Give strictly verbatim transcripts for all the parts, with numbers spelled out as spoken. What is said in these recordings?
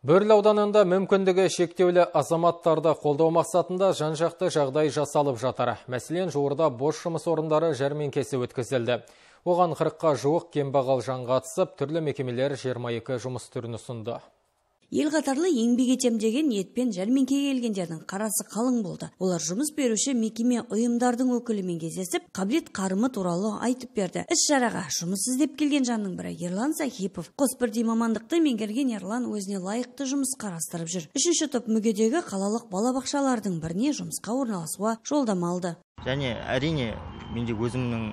Бөрлі ауданында мүмкіндігі шектеулі азаматтарды қолдау мақсатында жан-жақты жағдай жасалып жатыр. Мәселен, жуырда бос жұмыс орындары жәрмеңкесі өткізілді. Оған қырыққа жуық кембағал жан қатысып, түрлі мекемелер жиырма екі жұмыс түрін ұсынды. Ел қатарлы еңбек етем деген ниетпен жәрмеңкеге келгендердің қарасы қалың болды. Олар жұмыс беруші мекеме ұйымдардың өкілімен кездесіп, қабілет қарымы туралы айтып берді. Іс-шараға жұмыс іздеп келген жанның бірі Ерлан Сахипов. Қос бірдей мамандықты меңгерген Ерлан өзіне лайықты жұмыс қарастырып жүр. Үшінші топ мүгедегі қалалық балабақшалардың біріне жұмысқа орналасуға жолдама алды. Және әрине менде өзімнің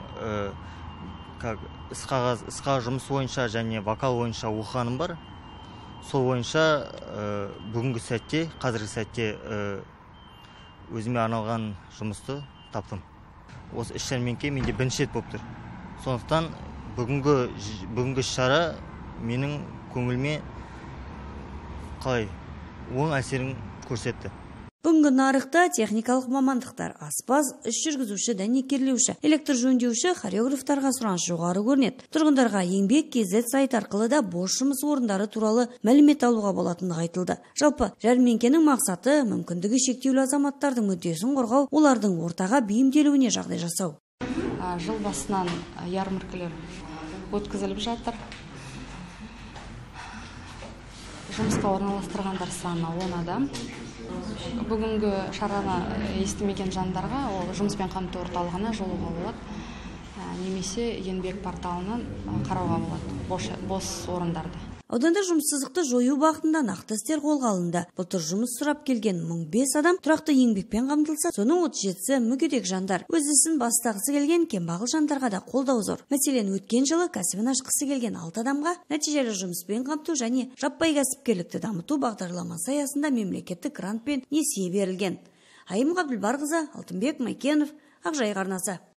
ысқа жұмыс бойынша және вокал бойынша оқығаным бар. Сол бойынша бүгінгі сәтте, қазіргі сәтте өзіме арналған жұмысты таптым. Осы іс жәрмеңке менде бірінші рет болып тұр. Сондықтан бүгінгі бүгінгі шара менің көңіліме қалай оң әсерін көрсетті. Бүгінгі нарықта техникалық мамандықтар, аспаз, іс жүргізуші, дәнекерлеуші, электр жөндеуші, хореографтарға сұраныс жоғары көрінеді. Тұрғындарға еңбек кз сайт арқылы да бос жұмыс орындары туралы мәлімет алуға болатындығы айтылды. Жалпы, жәрмеңкенің мақсаты мүмкіндігі шектеулі азаматтардың мүддесін қорғау, олардың ортаға бейімделуіне жағдай жасау. Жыл басынан ярмаркалар өткізіліп жатыр. Жұмысқа орналастырғандар саны он адам. Бүгінгі шараны естімеген жандарға ол жұмыспен қамту орталығына жолуға болады, немесе еңбек порталынан қарауға болады бос орындарды. Ауданда жұмыссыздықты жою бағытында нақты істер қолға алынды. Былтыр жұмыс сұрап келген мың бес адам тұрақты еңбекпен қамтылса, соның отыз жетісі мүгедек жандар. Өз ісін бастағысы келген кембағал жандарға да қолдау зор. Мәселен, өткен жылы кәсібін ашқысы келген алты адамға нәтижелі жұмыспен қамту және жаппай кәсіпкерлікті дамыту бағдарламасы аясында мемлекеттік грант пен несие берілген. Айым Ғабдылбарқызы, Алтынбек Майкенов, Ақжайық арнасы.